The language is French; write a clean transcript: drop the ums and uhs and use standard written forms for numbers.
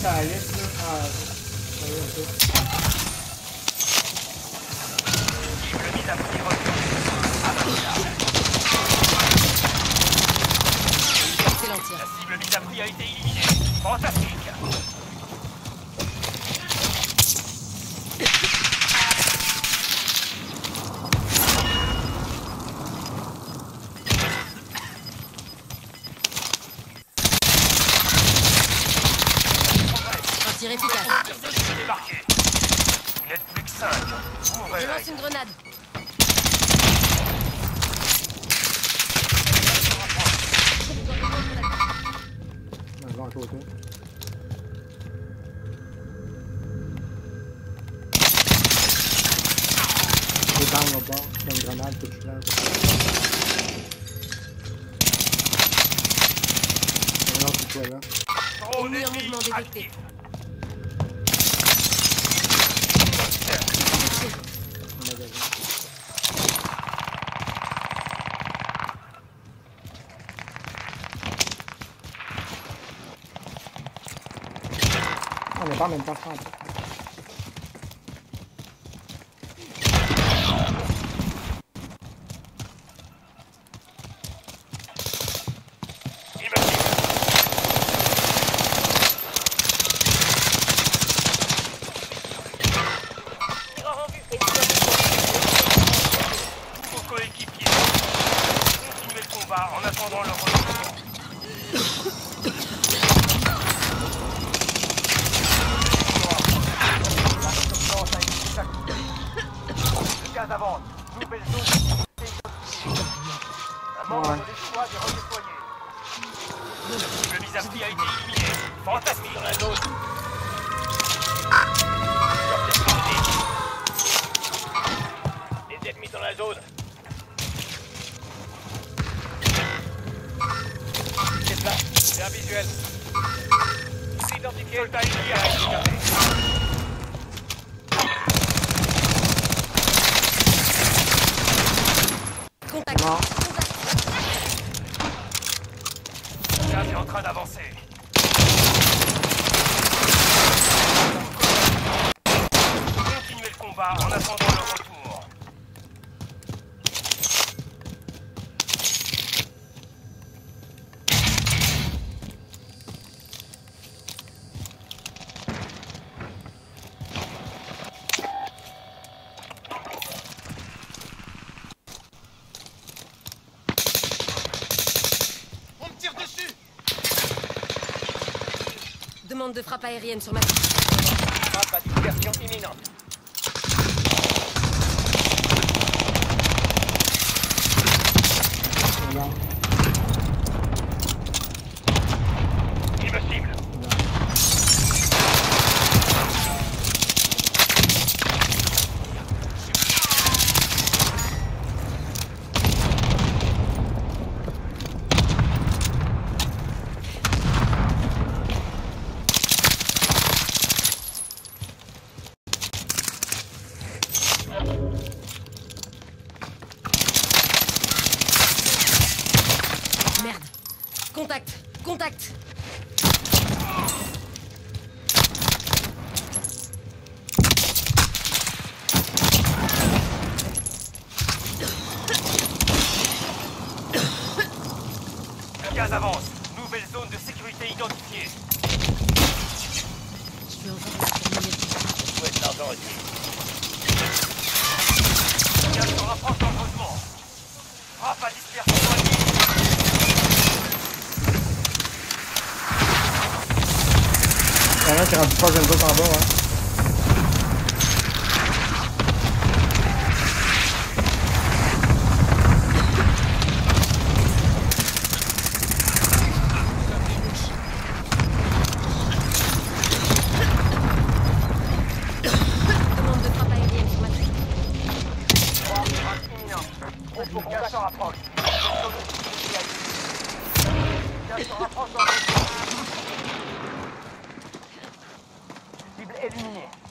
sur la liste, là. Ah, ça va un peu. Cible mise à prix retenue. Excellent tir. La cible mise à prix a été éliminée. Fantastique. Un tir efficace. Débarqué. Vous n'êtes plus que 5. Ouvrez Je l'œil. lance une grenade. Là, à côté. Les balles là-bas, il y a une grenade que tu lances. Il y a un autre qui est là. Drone Ennemi en ennemi mouvement détecté. actif. Un magasin. On n'est pas en même temps, je pense. Il me cible. Vos coéquipiers. Continuez le combat en attendant leur retour. Le gaz avance. Nouvelle zone. Un membre de l'escouade est redéployé. Le mise à prix a été éliminé. Fantastique dans la zone. Les ennemis dans la zone. C'est là, c'est un visuel. Identifié. Soldat ennemi à récupérer. Contact. Non. Le gaz est en train d'avancer. Continuez le combat en attendant leur retour. On me tire dessus. Demande de frappe aérienne sur ma piste. Frappe à dispersion imminente. Là. Il me cible. Merde. Contact. Contact. Le gaz avance. Nouvelle zone de sécurité identifiée. Je vais encore terminer. Je souhaite l'argent aussi. Le gaz se rapproche dangereusement. Frappe à dispersion ennemie. Il y en a un qui est rendu proche de nous autres en bas, hein. Demande de frappe aérienne sur ma piste. Frappe imminente. Le gaz se rapproche. Le gaz se rapproche dangereusement. Cible éliminée.